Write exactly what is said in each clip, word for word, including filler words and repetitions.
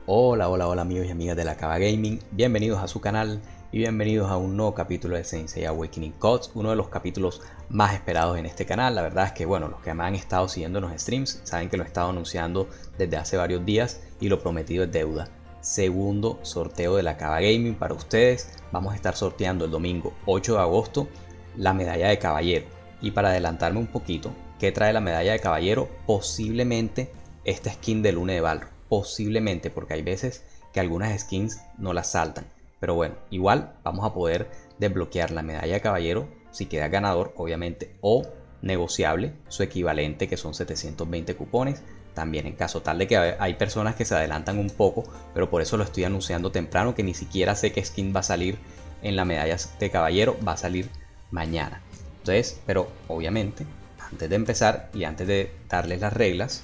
Hola, hola, hola amigos y amigas de la Cava Gaming, bienvenidos a su canal y bienvenidos a un nuevo capítulo de Saint Seiya Awakening Gods, uno de los capítulos más esperados en este canal. La verdad es que bueno, los que me han estado siguiendo en los streams saben que lo he estado anunciando desde hace varios días y lo prometido es deuda. Segundo sorteo de la Cava Gaming para ustedes. Vamos a estar sorteando el domingo ocho de agosto la medalla de caballero. Y para adelantarme un poquito, ¿qué trae la medalla de caballero? Posiblemente esta skin de Lune de Balro. Posiblemente, porque hay veces que algunas skins no las saltan. Pero bueno, igual vamos a poder desbloquear la medalla de caballero si queda ganador, obviamente, o negociable, su equivalente, que son setecientos veinte cupones. También en caso tal de que hay personas que se adelantan un poco, pero por eso lo estoy anunciando temprano, que ni siquiera sé qué skin va a salir en la medalla de caballero, va a salir mañana. Entonces, pero obviamente, antes de empezar y antes de darles las reglas,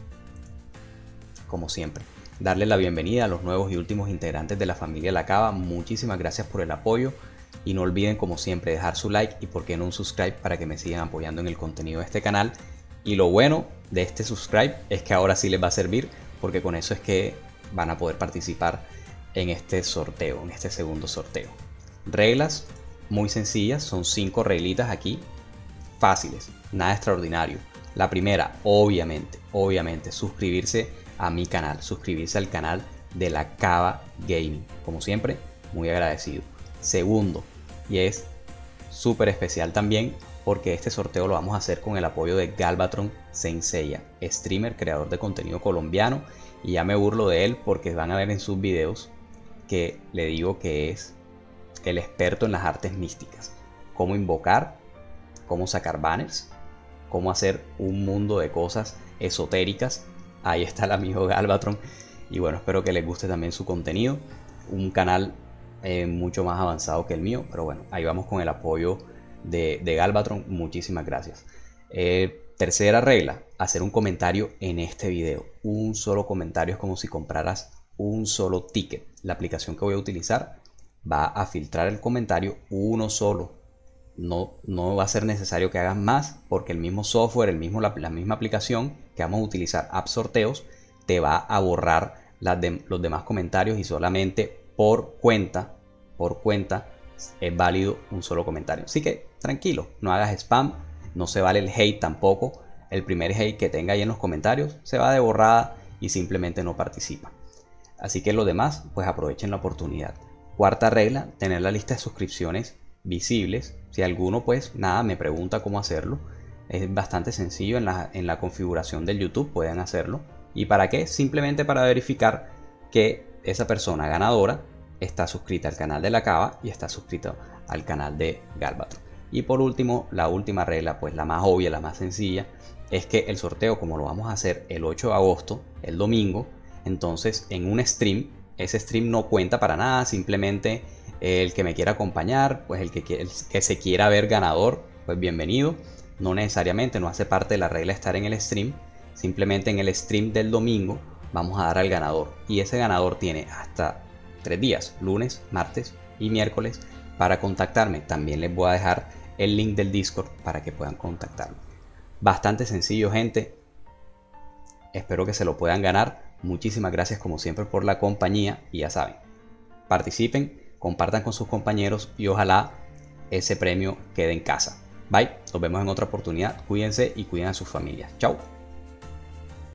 como siempre, darle la bienvenida a los nuevos y últimos integrantes de la familia La Cava. Muchísimas gracias por el apoyo y no olviden, como siempre, dejar su like y por qué no un subscribe para que me sigan apoyando en el contenido de este canal. Y lo bueno de este subscribe es que ahora sí les va a servir, porque con eso es que van a poder participar en este sorteo, en este segundo sorteo. Reglas muy sencillas, son cinco reglitas aquí, fáciles, nada extraordinario. La primera, obviamente, obviamente, suscribirse a mi canal, suscribirse al canal de la Cava Gaming. Como siempre, muy agradecido. Segundo, y es súper especial también, porque este sorteo lo vamos a hacer con el apoyo de Galvatron Saint Seiya, streamer, creador de contenido colombiano, y ya me burlo de él porque van a ver en sus videos que le digo que es el experto en las artes místicas, cómo invocar, cómo sacar banners, cómo hacer un mundo de cosas esotéricas. Ahí está el amigo Galvatron. Y bueno, espero que les guste también su contenido. Un canal eh, mucho más avanzado que el mío. Pero bueno, ahí vamos con el apoyo de, de Galvatron. Muchísimas gracias. Eh, tercera regla, hacer un comentario en este video. Un solo comentario es como si compraras un solo ticket. La aplicación que voy a utilizar va a filtrar el comentario uno solo. No, no va a ser necesario que hagas más, porque el mismo software, el mismo, la, la misma aplicación que vamos a utilizar, App Sorteos, te va a borrar las de, los demás comentarios, y solamente por cuenta, por cuenta es válido un solo comentario. Así que tranquilo, no hagas spam, no se vale el hate tampoco. El primer hate que tenga ahí en los comentarios se va de borrada y simplemente no participa. Así que los demás, pues aprovechen la oportunidad. Cuarta regla, tener la lista de suscripciones visibles. Si alguno pues nada me pregunta cómo hacerlo, es bastante sencillo. En la, en la configuración del YouTube pueden hacerlo. ¿Y para qué? Simplemente para verificar que esa persona ganadora está suscrita al canal de La Cava y está suscrito al canal de Galvatron. Y por último, la última regla, pues la más obvia, la más sencilla, es que el sorteo, como lo vamos a hacer el ocho de agosto, el domingo, entonces en un stream, ese stream no cuenta para nada. Simplemente el que me quiera acompañar, pues el que, el que se quiera ver ganador, pues bienvenido. No necesariamente, no hace parte de la regla estar en el stream. Simplemente en el stream del domingo vamos a dar al ganador, y ese ganador tiene hasta tres días, lunes, martes y miércoles, para contactarme. También les voy a dejar el link del Discord para que puedan contactarme. Bastante sencillo, gente. Espero que se lo puedan ganar. Muchísimas gracias como siempre por la compañía, y ya saben, participen, compartan con sus compañeros y ojalá ese premio quede en casa. Bye, nos vemos en otra oportunidad. Cuídense y cuiden a sus familias. Chao.